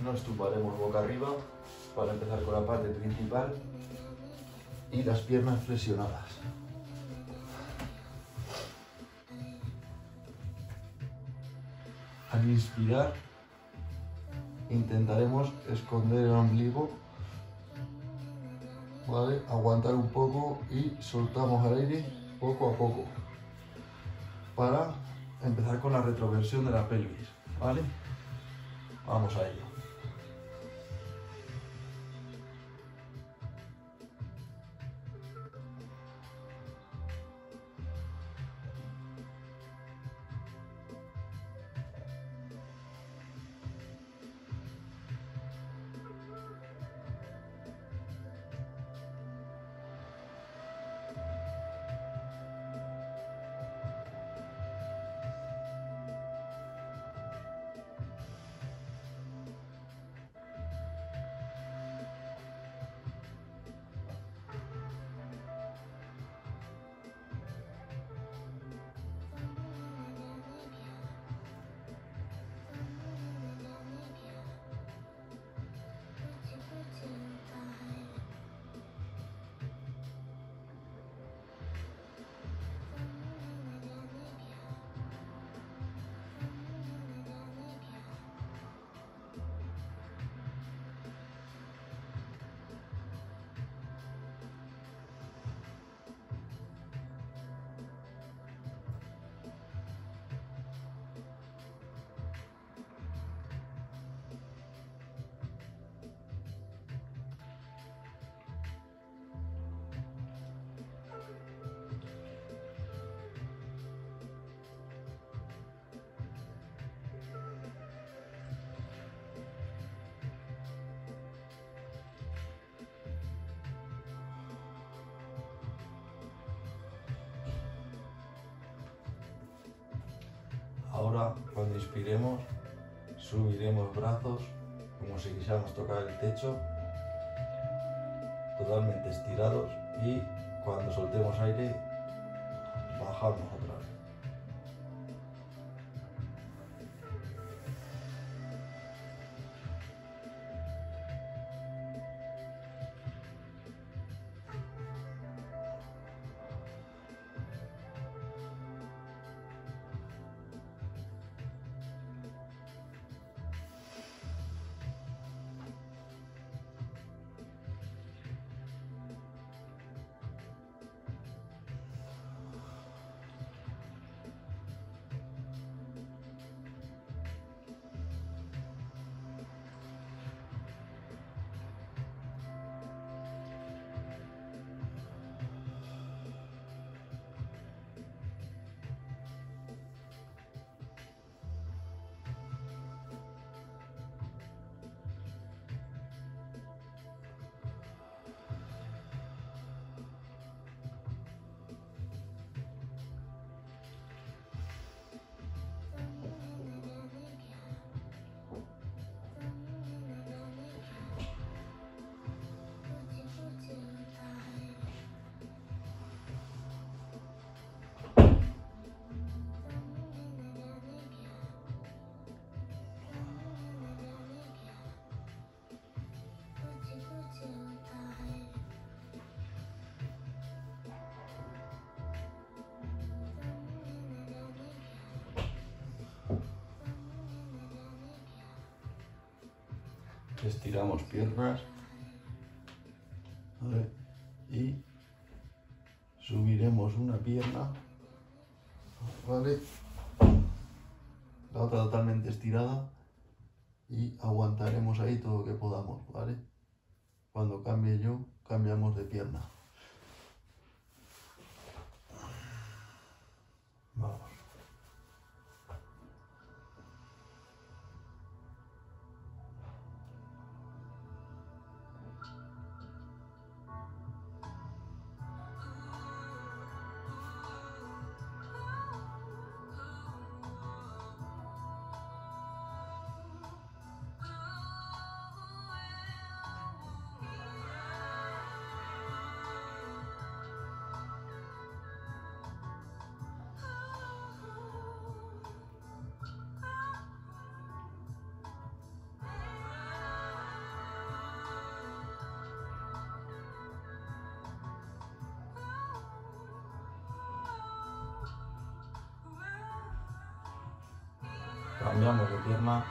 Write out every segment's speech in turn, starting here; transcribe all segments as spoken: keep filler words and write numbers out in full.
nos tumbaremos boca arriba para empezar con la parte principal y las piernas flexionadas. Al inspirar intentaremos esconder el ombligo, ¿vale? Aguantar un poco y soltamos el aire poco a poco para empezar con la retroversión de la pelvis, ¿vale? Vamos a ello. Ahora, cuando inspiremos, subiremos brazos como si quisiéramos tocar el techo, totalmente estirados, y cuando soltemos aire, bajamos otra vez. Estiramos piernas, ¿vale? Y subiremos una pierna, ¿vale? La otra totalmente estirada, y aguantaremos ahí todo lo que podamos, ¿vale? Cuando cambie yo, cambiamos de pierna. Vamos. Cambiamos de pierna.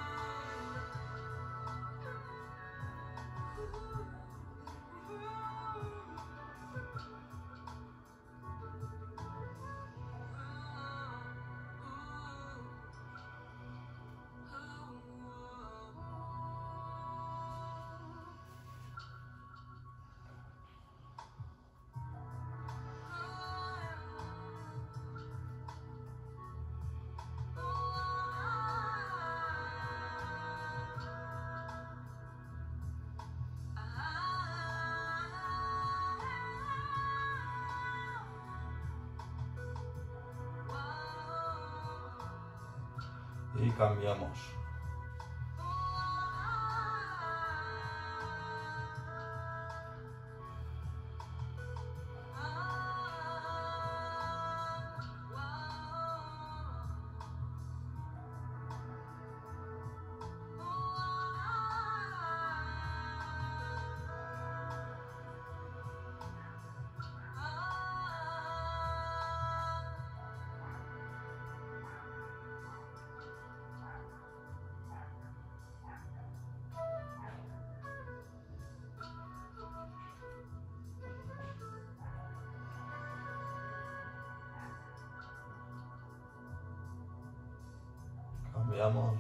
Y cambiamos. Cambiamos.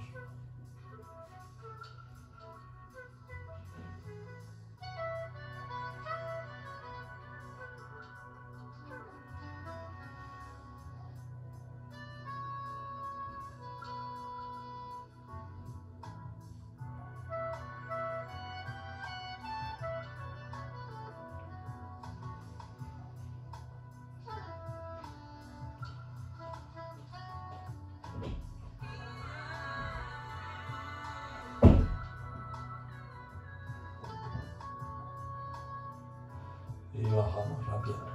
Y bajamos la pierna.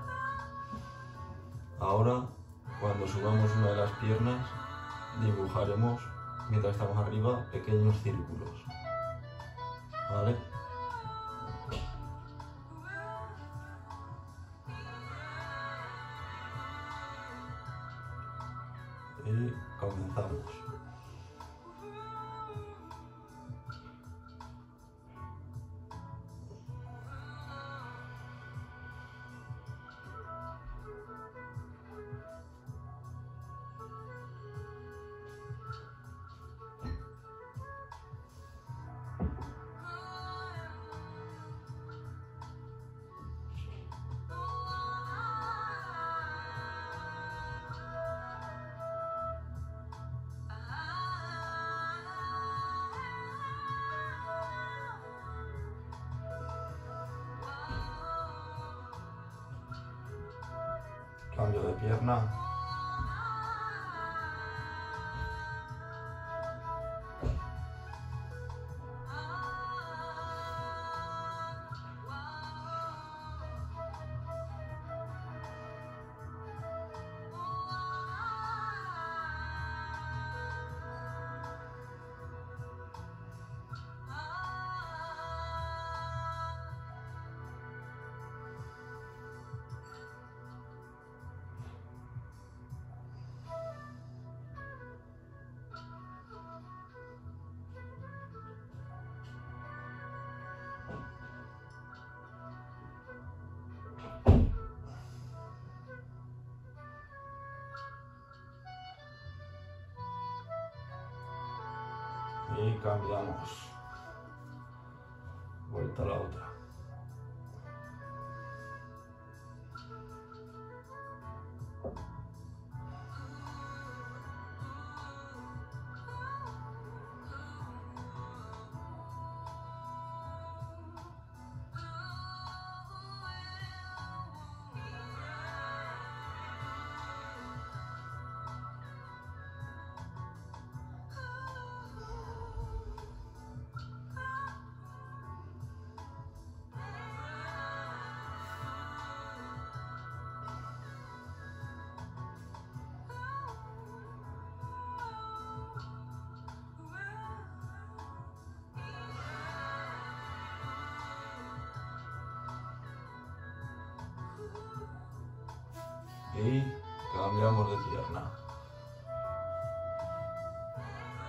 Ahora, cuando subamos una de las piernas, dibujaremos, mientras estamos arriba, pequeños círculos. ¿Vale? Y comenzamos. Cambio de pierna. Y cambiamos. Vuelta a la otra. Y cambiamos de pierna.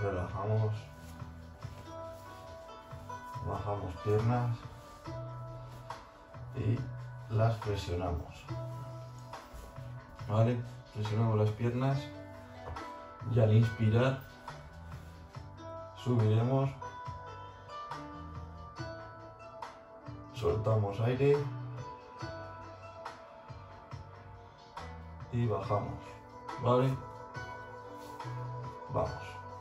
relajamos, bajamos piernas y las presionamos, ¿vale? Presionamos las piernas y al inspirar subiremos, soltamos aire y bajamos, ¿vale? Vamos.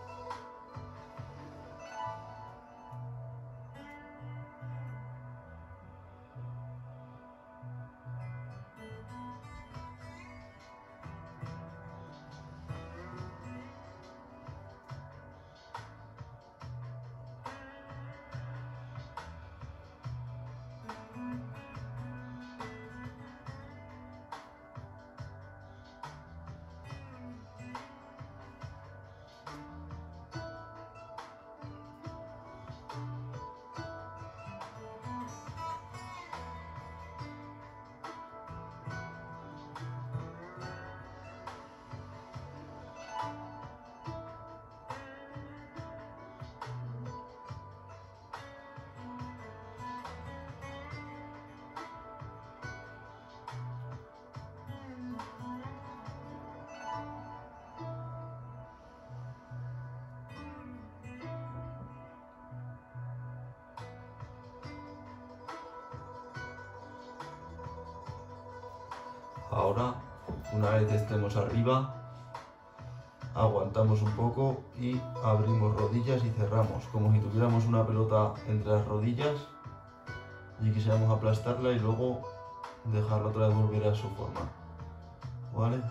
Ahora, una vez estemos arriba, aguantamos un poco y abrimos rodillas y cerramos, como si tuviéramos una pelota entre las rodillas y quisiéramos aplastarla y luego dejarla otra vez volver a su forma, ¿vale?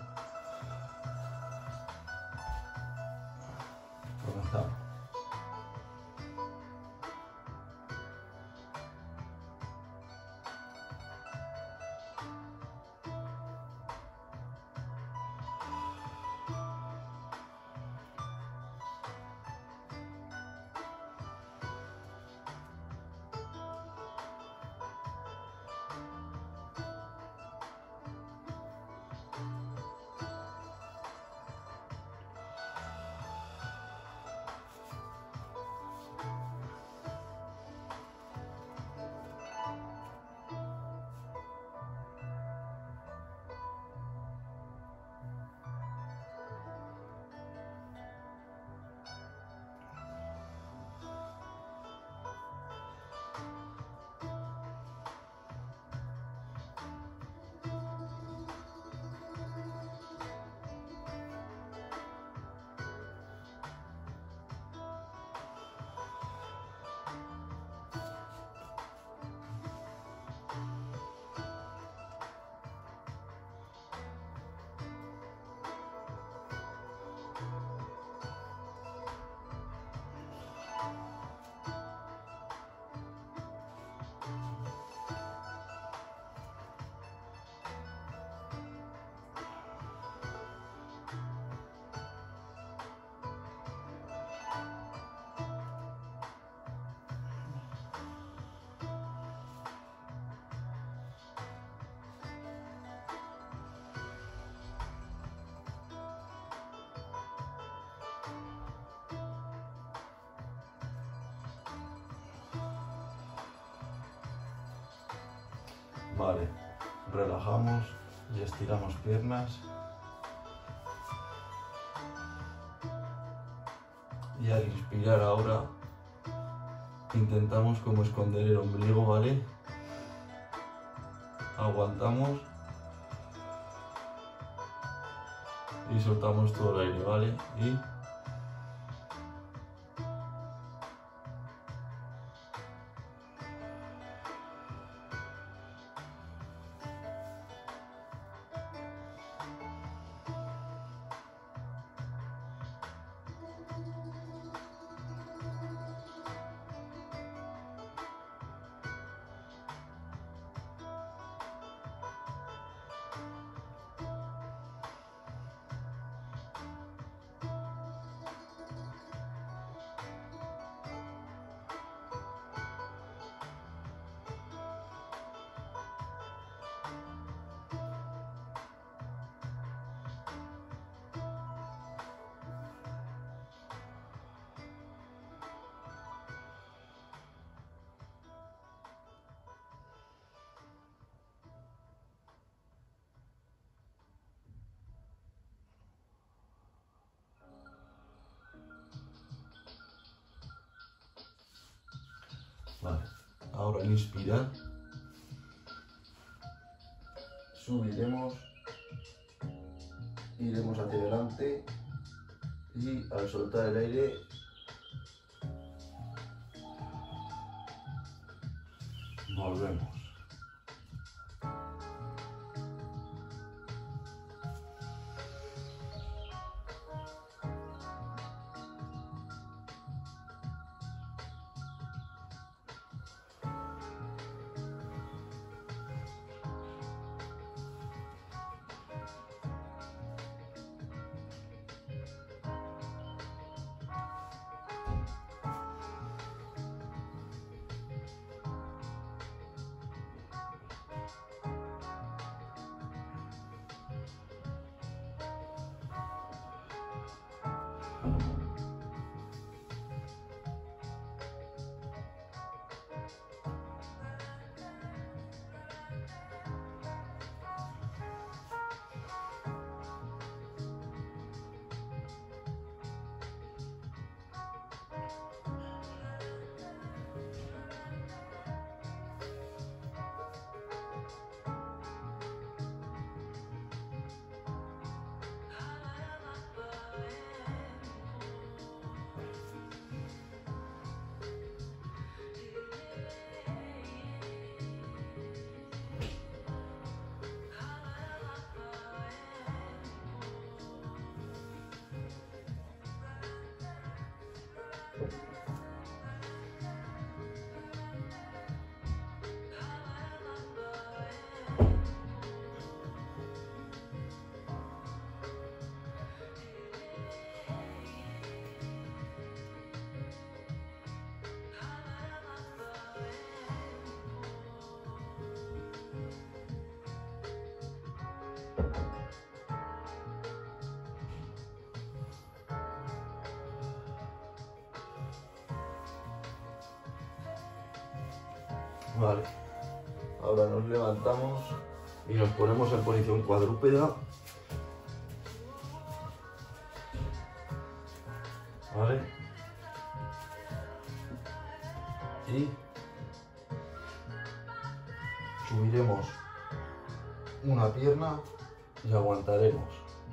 Comenzamos. Vale, relajamos y estiramos piernas. Y al inspirar ahora, intentamos como esconder el ombligo, ¿vale? Aguantamos y soltamos todo el aire, ¿vale? Y Vale, ahora al inspirar subiremos, iremos hacia adelante y al soltar el aire volvemos. Vale, ahora nos levantamos y nos ponemos en posición cuadrúpeda. Vale. Y subiremos una pierna y aguantaremos.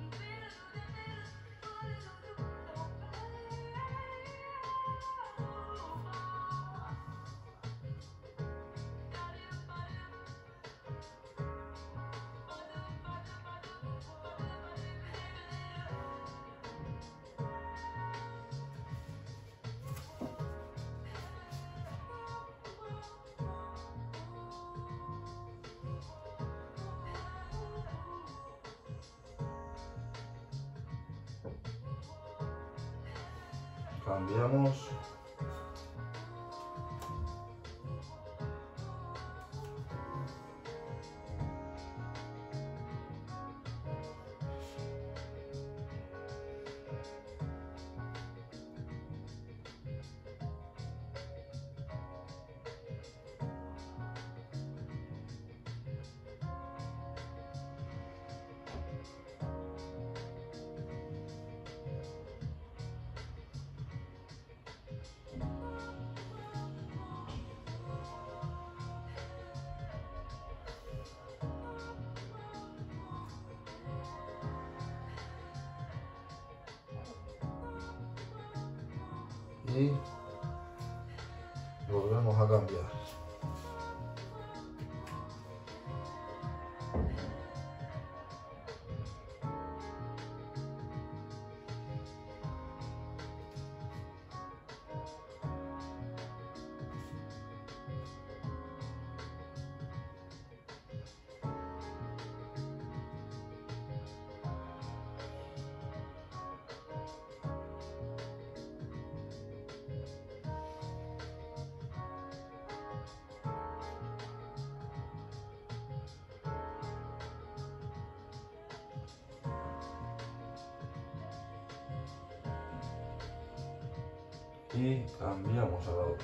Cambiamos. Y volvemos a cambiar. Y cambiamos a la otra.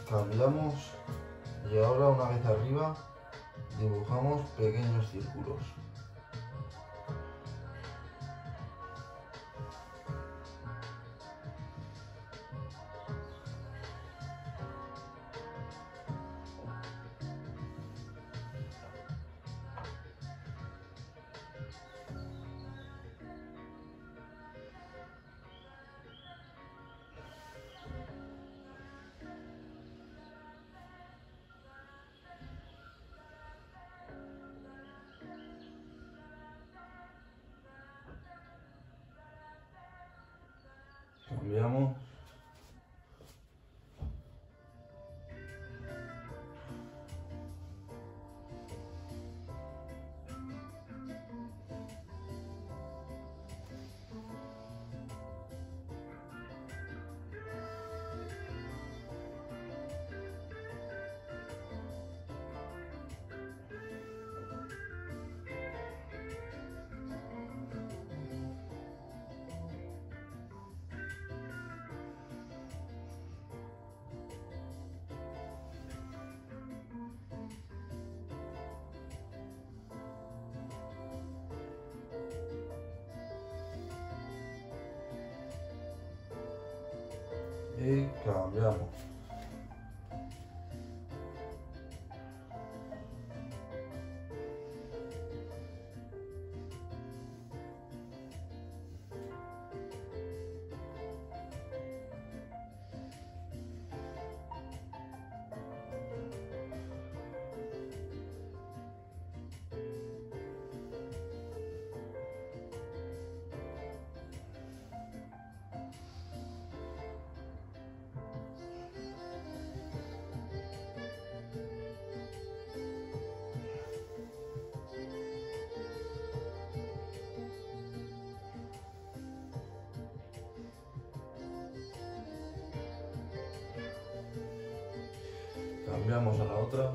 Cambiamos y ahora una vez arriba dibujamos pequeños círculos. Cambiamos. Y cambiamos. Cambiamos a la otra.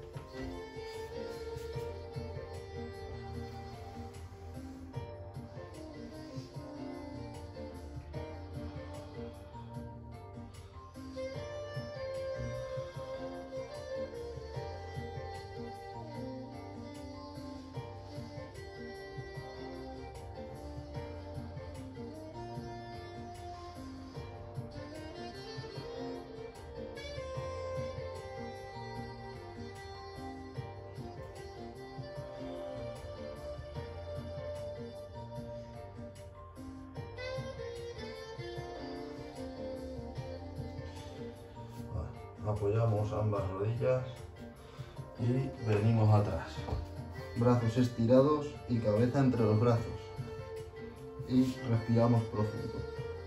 Apoyamos ambas rodillas y venimos atrás. Brazos estirados y cabeza entre los brazos. Y respiramos profundo.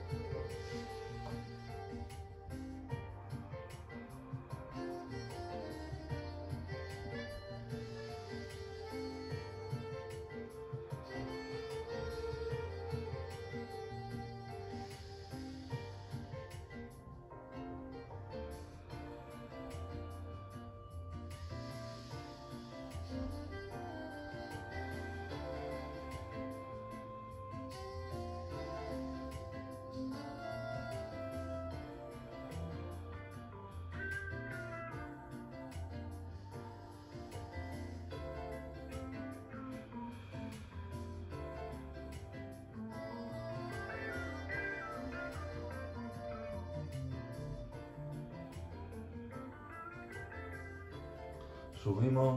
Subimos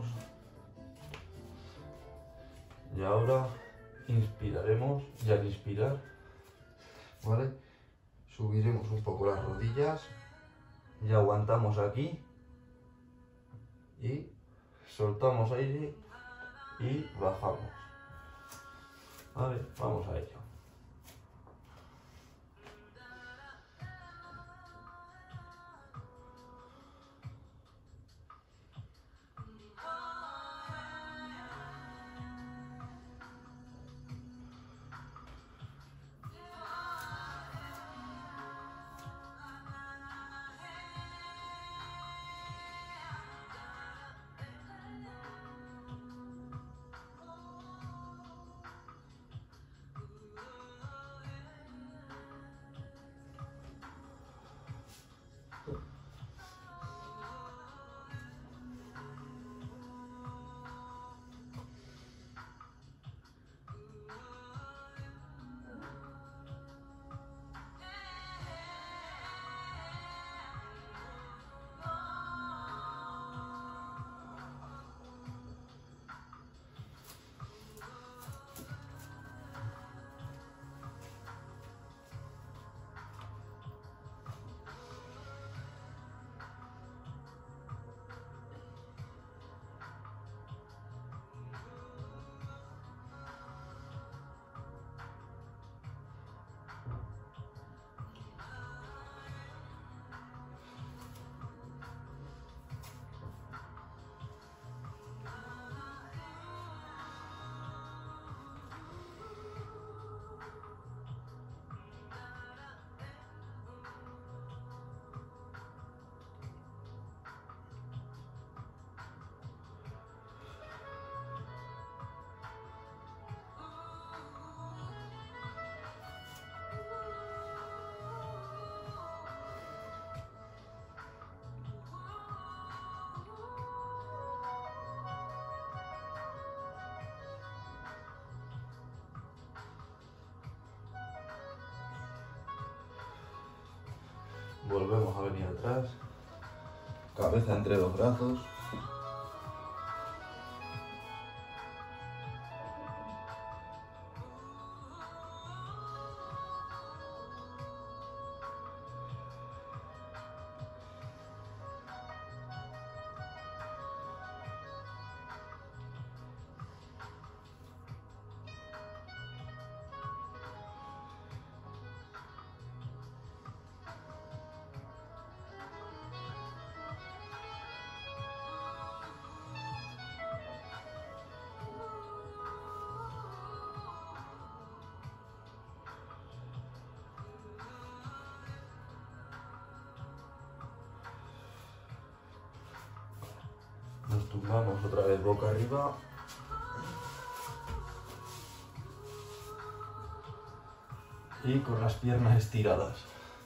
y ahora inspiraremos y al inspirar, ¿vale? Subiremos un poco las rodillas y aguantamos aquí y soltamos aire y bajamos. Vale, vamos a ello. volvemos a venir atrás, cabeza entre los brazos. Nos tumbamos otra vez boca arriba. Y con las piernas estiradas.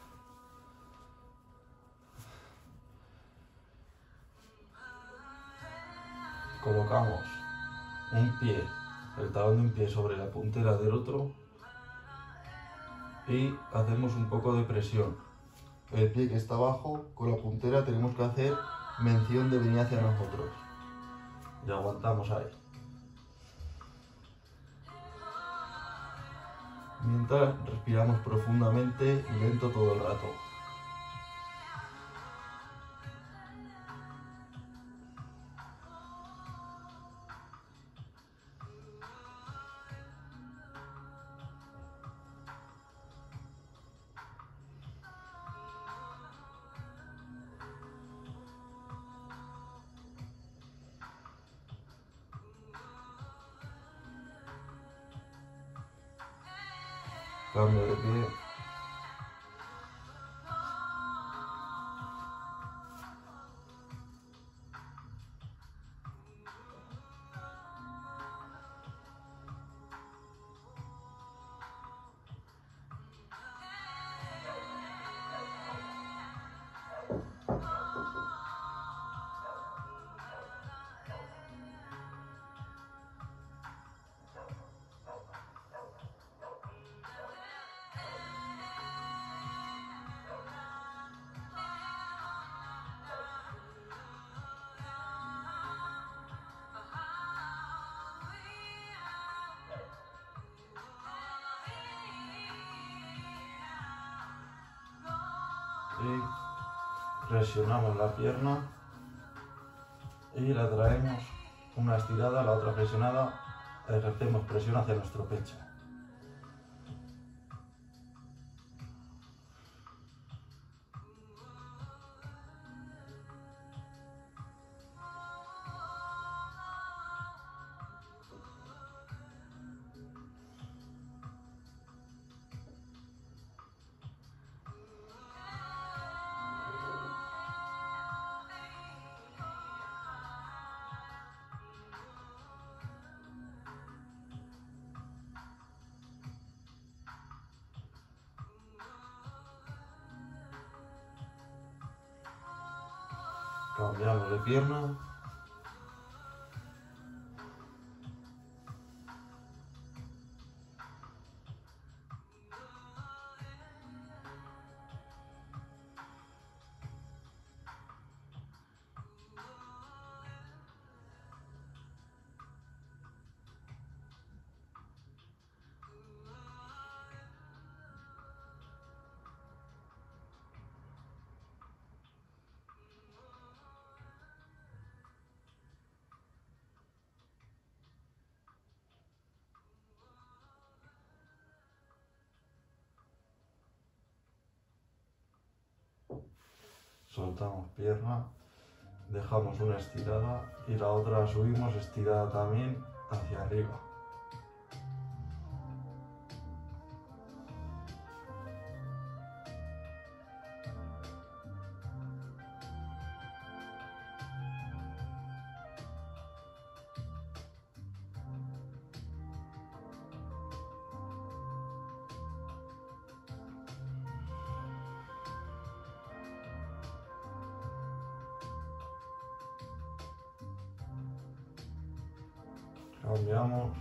Colocamos un pie, el talón de un pie sobre la puntera del otro y hacemos un poco de presión. El pie que está abajo, con la puntera tenemos que hacer mención de venir hacia nosotros. Y aguantamos ahí. Mientras respiramos profundamente y lento todo el rato. Cambio de pie. Y presionamos la pierna y la traemos una estirada, la otra presionada, ejercemos presión hacia nuestro pecho. Cambiamos de pierna. Soltamos pierna, dejamos una estirada y la otra subimos estirada también hacia arriba. Cambiamos.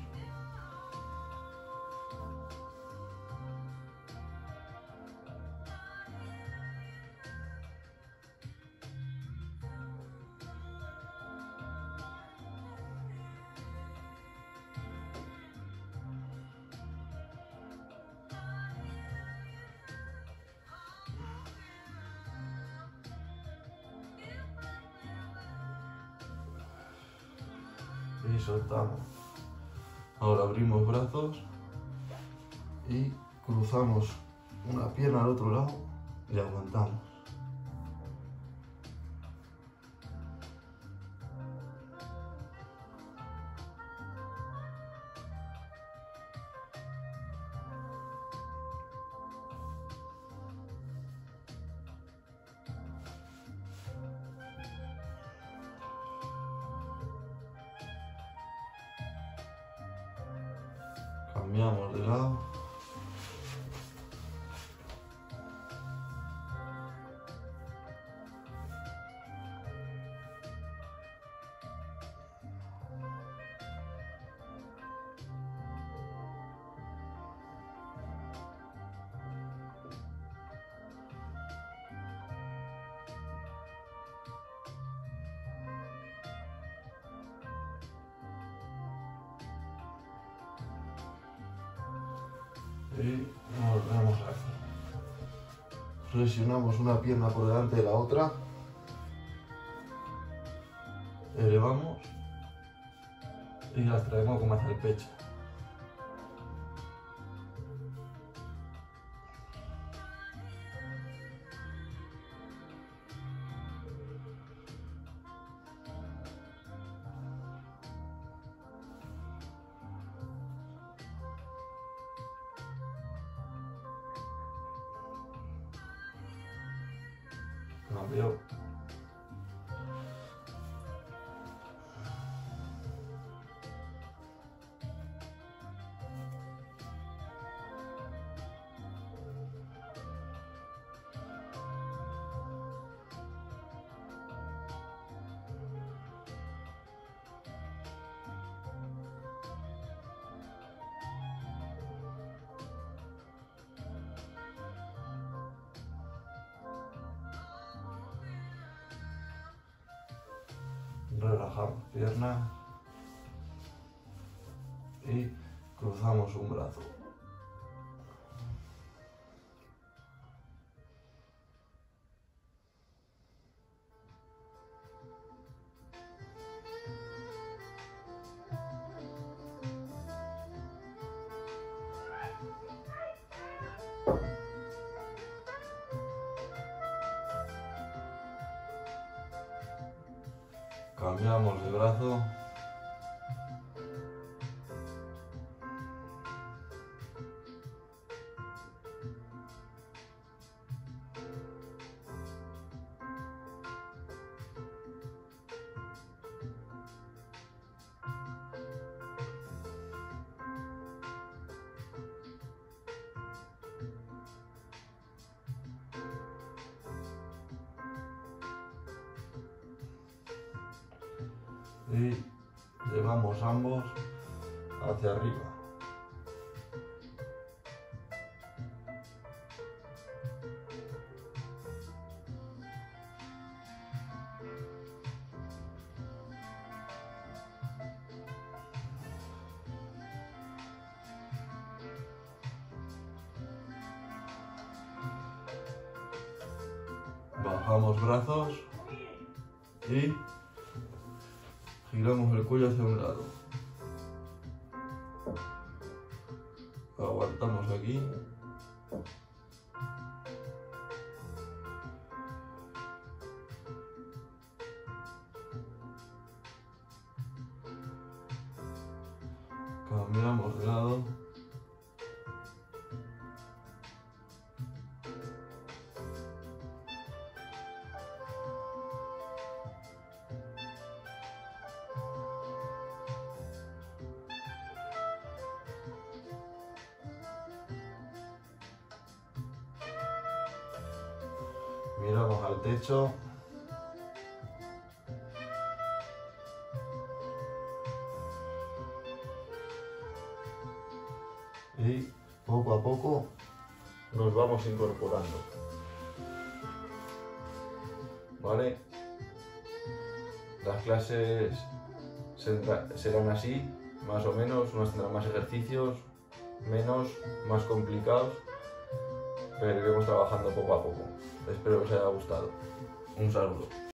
y soltamos. Ahora abrimos brazos y cruzamos una pierna al otro lado y aguantamos. Cambiamos de lado. Y volvemos a hacer. Flexionamos una pierna por delante de la otra. Elevamos y las traemos como hacia el pecho. Cambio. Relajamos pierna y cruzamos un brazo. Cambiamos de brazo. Y llevamos ambos hacia arriba. Bajamos brazos y giramos el cuello hacia un lado. Aguantamos aquí. Cambiamos de lado. Miramos al techo. Y poco a poco nos vamos incorporando. ¿Vale? Las clases serán así, más o menos. Unas tendrán más ejercicios, menos, más complicados. Pero iremos trabajando poco a poco. Espero que os haya gustado. Un saludo.